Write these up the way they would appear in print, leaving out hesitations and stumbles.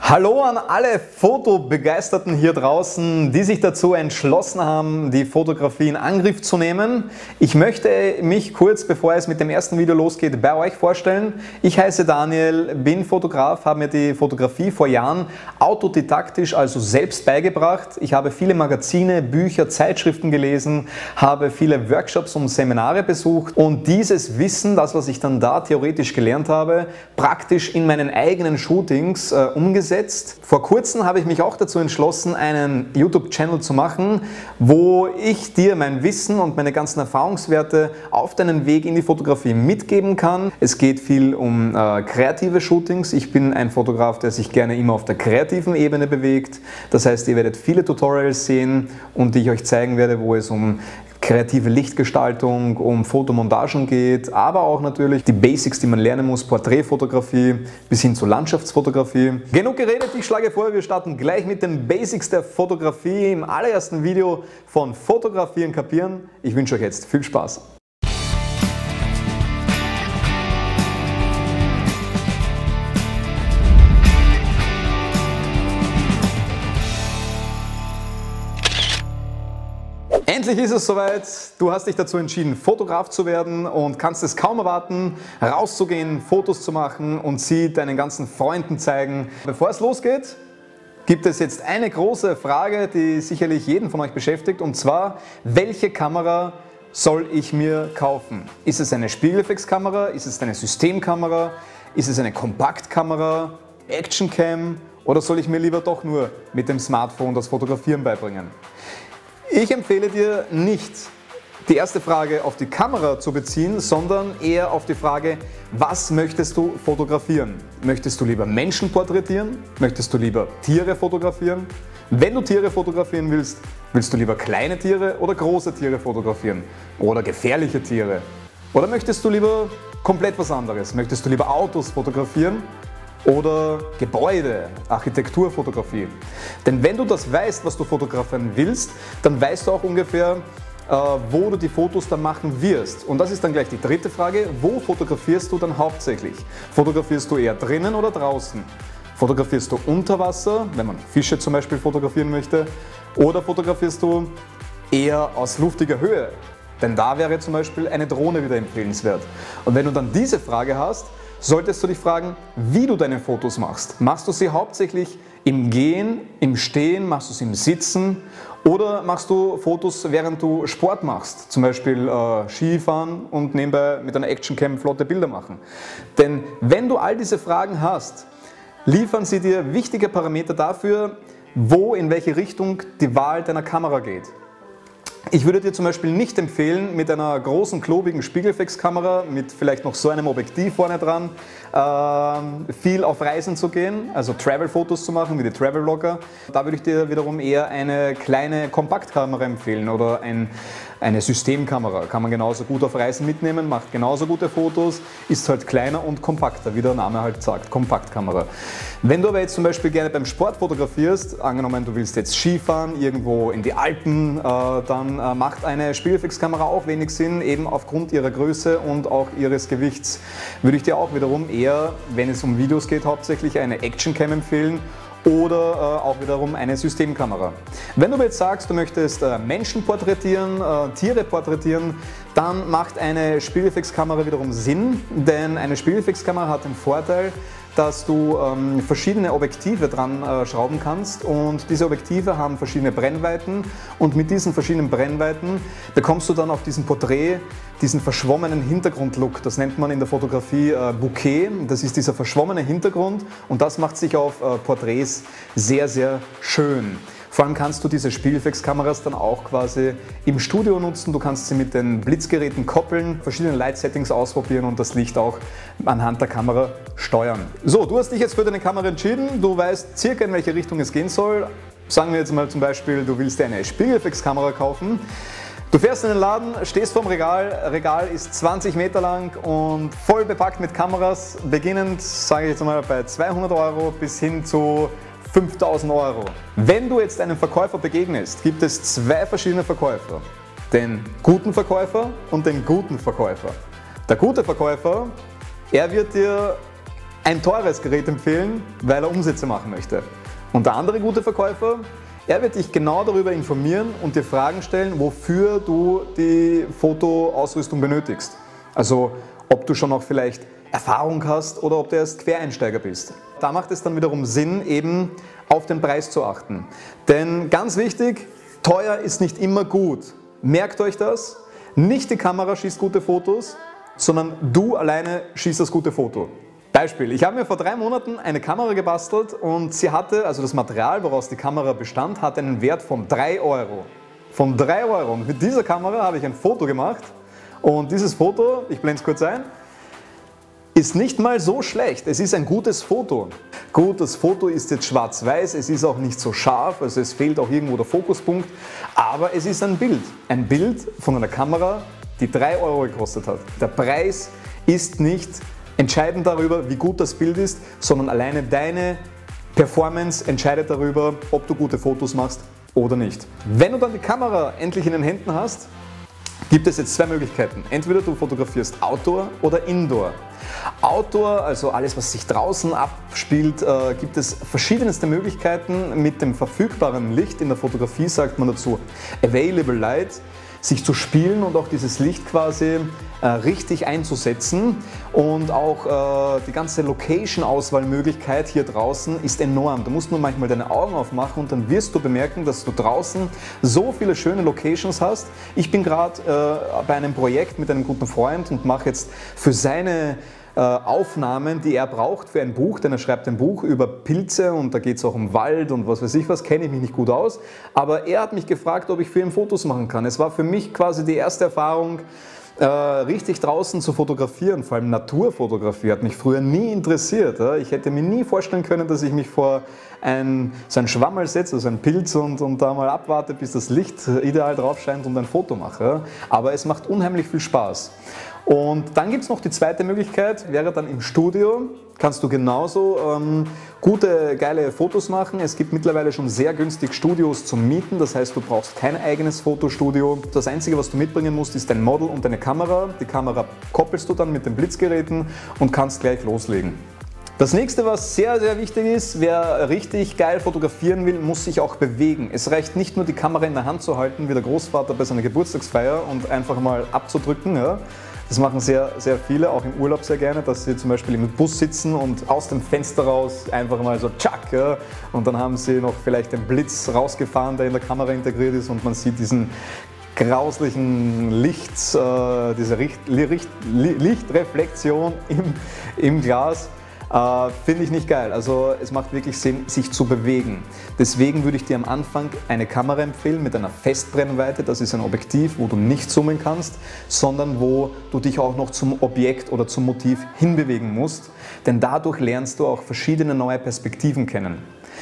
Hallo an alle Fotobegeisterten hier draußen, die sich dazu entschlossen haben, die Fotografie in Angriff zu nehmen. Ich möchte mich kurz, bevor es mit dem ersten Video losgeht, bei euch vorstellen. Ich heiße Daniel, bin Fotograf, habe mir die Fotografie vor Jahren autodidaktisch, also selbst beigebracht. Ich habe viele Magazine, Bücher, Zeitschriften gelesen, habe viele Workshops und Seminare besucht und dieses Wissen, das was ich dann da theoretisch gelernt habe, praktisch in meinen eigenen Shootings umgesetzt. Vor kurzem habe ich mich auch dazu entschlossen, einen YouTube-Channel zu machen, wo ich dir mein Wissen und meine ganzen Erfahrungswerte auf deinen Weg in die Fotografie mitgeben kann. Es geht viel um kreative Shootings. Ich bin ein Fotograf, der sich gerne immer auf der kreativen Ebene bewegt. Das heißt, ihr werdet viele Tutorials sehen und die ich euch zeigen werde, wo es um kreative Lichtgestaltung, um Fotomontagen geht, aber auch natürlich die Basics, die man lernen muss, Porträtfotografie bis hin zur Landschaftsfotografie. Genug geredet, ich schlage vor, wir starten gleich mit den Basics der Fotografie im allerersten Video von Fotografieren kapieren. Ich wünsche euch jetzt viel Spaß. Endlich ist es soweit, du hast dich dazu entschieden, Fotograf zu werden und kannst es kaum erwarten, rauszugehen, Fotos zu machen und sie deinen ganzen Freunden zeigen. Bevor es losgeht, gibt es jetzt eine große Frage, die sicherlich jeden von euch beschäftigt, und zwar, welche Kamera soll ich mir kaufen? Ist es eine Spiegelreflexkamera? Ist es eine Systemkamera? Ist es eine Kompaktkamera? Actioncam? Oder soll ich mir lieber doch nur mit dem Smartphone das Fotografieren beibringen? Ich empfehle dir nicht, die erste Frage auf die Kamera zu beziehen, sondern eher auf die Frage, was möchtest du fotografieren? Möchtest du lieber Menschen porträtieren? Möchtest du lieber Tiere fotografieren? Wenn du Tiere fotografieren willst, willst du lieber kleine Tiere oder große Tiere fotografieren? Oder gefährliche Tiere? Oder möchtest du lieber komplett was anderes? Möchtest du lieber Autos fotografieren? Oder Gebäude, Architekturfotografie. Denn wenn du das weißt, was du fotografieren willst, dann weißt du auch ungefähr, wo du die Fotos dann machen wirst. Und das ist dann gleich die dritte Frage, wo fotografierst du dann hauptsächlich? Fotografierst du eher drinnen oder draußen? Fotografierst du unter Wasser, wenn man Fische zum Beispiel fotografieren möchte? Oder fotografierst du eher aus luftiger Höhe? Denn da wäre zum Beispiel eine Drohne wieder empfehlenswert. Und wenn du dann diese Frage hast, solltest du dich fragen, wie du deine Fotos machst. Machst du sie hauptsächlich im Gehen, im Stehen, machst du sie im Sitzen oder machst du Fotos, während du Sport machst, zum Beispiel Skifahren und nebenbei mit einer Actioncam flotte Bilder machen. Denn wenn du all diese Fragen hast, liefern sie dir wichtige Parameter dafür, wo in welche Richtung die Wahl deiner Kamera geht. Ich würde dir zum Beispiel nicht empfehlen, mit einer großen, klobigen Spiegelreflexkamera mit vielleicht noch so einem Objektiv vorne dran viel auf Reisen zu gehen, also Travel-Fotos zu machen, wie die Travel-Vlogger. Da würde ich dir wiederum eher eine kleine Kompaktkamera empfehlen oder eine Systemkamera. Kann man genauso gut auf Reisen mitnehmen, macht genauso gute Fotos, ist halt kleiner und kompakter, wie der Name halt sagt, Kompaktkamera. Wenn du aber jetzt zum Beispiel gerne beim Sport fotografierst, angenommen du willst jetzt Skifahren, irgendwo in die Alpen, dann macht eine Spiegelreflexkamera auch wenig Sinn, eben aufgrund ihrer Größe und auch ihres Gewichts. Würde ich dir auch wiederum eher, wenn es um Videos geht, hauptsächlich eine Actioncam empfehlen oder auch wiederum eine Systemkamera. Wenn du jetzt sagst, du möchtest Menschen porträtieren, Tiere porträtieren, dann macht eine Spiegelreflexkamera wiederum Sinn, denn eine Spiegelreflexkamera hat den Vorteil, dass du verschiedene Objektive dran schrauben kannst und diese Objektive haben verschiedene Brennweiten und mit diesen verschiedenen Brennweiten bekommst du dann auf diesem Porträt diesen verschwommenen Hintergrundlook. Das nennt man in der Fotografie Bokeh. Das ist dieser verschwommene Hintergrund und das macht sich auf Porträts sehr, sehr schön. Vor allem kannst du diese Spiegelreflexkameras dann auch quasi im Studio nutzen. Du kannst sie mit den Blitzgeräten koppeln, verschiedene Light-Settings ausprobieren und das Licht auch anhand der Kamera steuern. So, du hast dich jetzt für deine Kamera entschieden. Du weißt circa, in welche Richtung es gehen soll. Sagen wir jetzt mal zum Beispiel, du willst dir eine Spiegelreflexkamera kaufen. Du fährst in den Laden, stehst vorm Regal, Regal ist 20 Meter lang und voll bepackt mit Kameras, beginnend, sage ich jetzt mal, bei 200 € bis hin zu 5.000 €. Wenn du jetzt einem Verkäufer begegnest, gibt es zwei verschiedene Verkäufer. Den guten Verkäufer und den guten Verkäufer. Der gute Verkäufer, er wird dir ein teures Gerät empfehlen, weil er Umsätze machen möchte. Und der andere gute Verkäufer, er wird dich genau darüber informieren und dir Fragen stellen, wofür du die Fotoausrüstung benötigst. Also ob du schon noch vielleicht Erfahrung hast oder ob du erst Quereinsteiger bist. Da macht es dann wiederum Sinn, eben auf den Preis zu achten. Denn ganz wichtig, teuer ist nicht immer gut. Merkt euch das, nicht die Kamera schießt gute Fotos, sondern du alleine schießt das gute Foto. Beispiel, ich habe mir vor 3 Monaten eine Kamera gebastelt und sie hatte, also das Material, woraus die Kamera bestand, hatte einen Wert von 3 Euro. Von 3 Euro. Und mit dieser Kamera habe ich ein Foto gemacht und dieses Foto, ich blende es kurz ein, ist nicht mal so schlecht. Es ist ein gutes Foto. Gut, das Foto ist jetzt schwarz-weiß, es ist auch nicht so scharf, also es fehlt auch irgendwo der Fokuspunkt, aber es ist ein Bild. Ein Bild von einer Kamera, die 3 Euro gekostet hat. Der Preis ist nicht entscheidend darüber, wie gut das Bild ist, sondern alleine deine Performance entscheidet darüber, ob du gute Fotos machst oder nicht. Wenn du dann die Kamera endlich in den Händen hast, gibt es jetzt 2 Möglichkeiten. Entweder du fotografierst Outdoor oder Indoor. Outdoor, also alles, was sich draußen abspielt, gibt es verschiedenste Möglichkeiten mit dem verfügbaren Licht. In der Fotografie sagt man dazu Available Light, sich zu spielen und auch dieses Licht quasi richtig einzusetzen. Und auch die ganze Location-Auswahlmöglichkeit hier draußen ist enorm. Du musst nur manchmal deine Augen aufmachen und dann wirst du bemerken, dass du draußen so viele schöne Locations hast. Ich bin gerade bei einem Projekt mit einem guten Freund und mache jetzt für seine Aufnahmen, die er braucht für ein Buch, denn er schreibt ein Buch über Pilze und da geht es auch um Wald und was weiß ich was, kenne ich mich nicht gut aus, aber er hat mich gefragt, ob ich für ihn Fotos machen kann. Es war für mich quasi die erste Erfahrung, richtig draußen zu fotografieren, vor allem Naturfotografie hat mich früher nie interessiert. Ich hätte mir nie vorstellen können, dass ich mich vor so ein Schwammerl setze, also ein Pilz und da mal abwarte, bis das Licht ideal drauf scheint und ein Foto mache. Aber es macht unheimlich viel Spaß. Und dann gibt es noch die zweite Möglichkeit, wäre dann im Studio, kannst du genauso gute, geile Fotos machen. Es gibt mittlerweile schon sehr günstig Studios zum Mieten, das heißt, du brauchst kein eigenes Fotostudio. Das Einzige, was du mitbringen musst, ist dein Model und deine Kamera. Die Kamera koppelst du dann mit den Blitzgeräten und kannst gleich loslegen. Das nächste, was sehr, sehr wichtig ist, wer richtig geil fotografieren will, muss sich auch bewegen. Es reicht nicht nur die Kamera in der Hand zu halten, wie der Großvater bei seiner Geburtstagsfeier und einfach mal abzudrücken. Ja. Das machen sehr, sehr viele, auch im Urlaub sehr gerne, dass sie zum Beispiel im Bus sitzen und aus dem Fenster raus einfach mal so tschack, ja, und dann haben sie noch vielleicht den Blitz rausgefahren, der in der Kamera integriert ist und man sieht diesen grauslichen diese Lichtreflexion im Glas. Finde ich nicht geil. Also es macht wirklich Sinn, sich zu bewegen. Deswegen würde ich dir am Anfang eine Kamera empfehlen mit einer Festbrennweite. Das ist ein Objektiv, wo du nicht zoomen kannst, sondern wo du dich auch noch zum Objekt oder zum Motiv hinbewegen musst. Denn dadurch lernst du auch verschiedene neue Perspektiven kennen.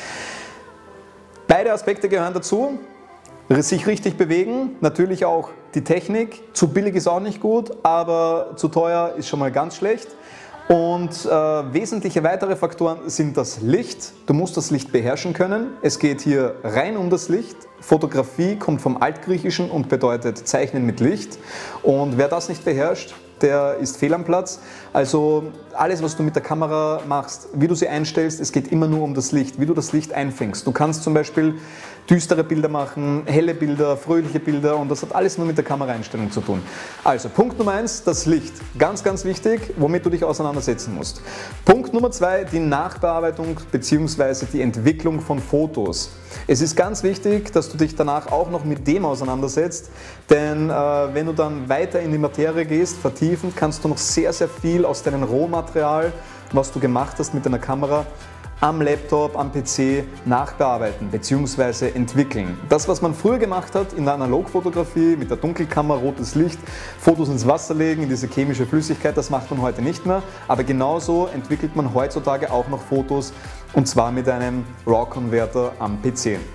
Beide Aspekte gehören dazu. Sich richtig bewegen, natürlich auch die Technik. Zu billig ist auch nicht gut, aber zu teuer ist schon mal ganz schlecht. Und wesentliche weitere Faktoren sind das Licht. Du musst das Licht beherrschen können. Es geht hier rein um das Licht. Fotografie kommt vom Altgriechischen und bedeutet Zeichnen mit Licht. Und wer das nicht beherrscht, der ist fehl am Platz. Also alles, was du mit der Kamera machst, wie du sie einstellst, es geht immer nur um das Licht, wie du das Licht einfängst. Du kannst zum Beispiel düstere Bilder machen, helle Bilder, fröhliche Bilder und das hat alles nur mit der Kameraeinstellung zu tun. Also Punkt Nummer 1, das Licht. Ganz, ganz wichtig, womit du dich auseinandersetzen musst. Punkt Nummer 2, die Nachbearbeitung bzw. die Entwicklung von Fotos. Es ist ganz wichtig, dass du dich danach auch noch mit dem auseinandersetzt, denn wenn du dann weiter in die Materie gehst, vertiefend, kannst du noch sehr, sehr viel aus deinem Rohmaterial, was du gemacht hast mit deiner Kamera, am Laptop, am PC nachbearbeiten bzw. entwickeln. Das, was man früher gemacht hat in der Analogfotografie mit der Dunkelkammer, rotes Licht, Fotos ins Wasser legen, in diese chemische Flüssigkeit, das macht man heute nicht mehr. Aber genauso entwickelt man heutzutage auch noch Fotos und zwar mit einem RAW-Converter am PC.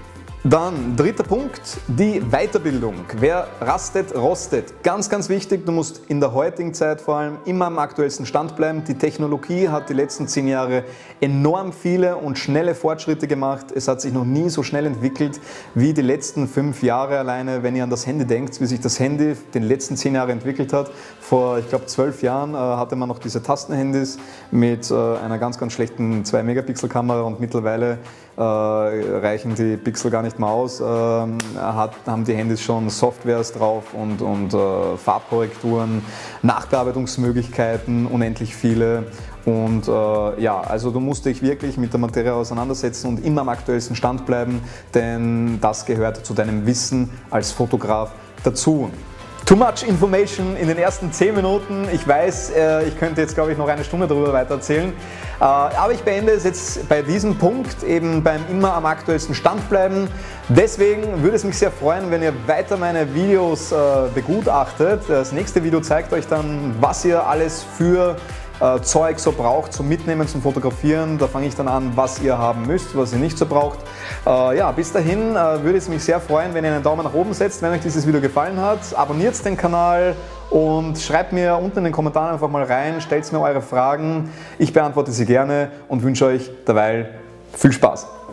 Dann dritter Punkt, die Weiterbildung. Wer rastet, rostet. Ganz, ganz wichtig, du musst in der heutigen Zeit vor allem immer am aktuellsten Stand bleiben. Die Technologie hat die letzten 10 Jahre enorm viele und schnelle Fortschritte gemacht. Es hat sich noch nie so schnell entwickelt wie die letzten 5 Jahre alleine. Wenn ihr an das Handy denkt, wie sich das Handy den letzten 10 Jahren entwickelt hat. Vor, ich glaube, 12 Jahren hatte man noch diese Tastenhandys mit einer ganz, ganz schlechten 2-Megapixel-Kamera und mittlerweile reichen die Pixel gar nicht mehr aus, haben die Handys schon Softwares drauf und Farbkorrekturen, Nachbearbeitungsmöglichkeiten, unendlich viele. Und ja, also du musst dich wirklich mit der Materie auseinandersetzen und immer am aktuellsten Stand bleiben, denn das gehört zu deinem Wissen als Fotograf dazu. Too much information in den ersten 10 Minuten. Ich weiß, ich könnte jetzt, glaube ich, noch eine Stunde darüber weitererzählen. Aber ich beende es jetzt bei diesem Punkt, eben beim immer am aktuellsten Stand bleiben. Deswegen würde es mich sehr freuen, wenn ihr weiter meine Videos begutachtet. Das nächste Video zeigt euch dann, was ihr alles für Zeug so braucht zum Mitnehmen, zum Fotografieren. Da fange ich dann an, was ihr haben müsst, was ihr nicht so braucht. Ja, bis dahin würde es mich sehr freuen, wenn ihr einen Daumen nach oben setzt, wenn euch dieses Video gefallen hat. Abonniert den Kanal und schreibt mir unten in den Kommentaren einfach mal rein, stellt mir eure Fragen. Ich beantworte sie gerne und wünsche euch derweil viel Spaß.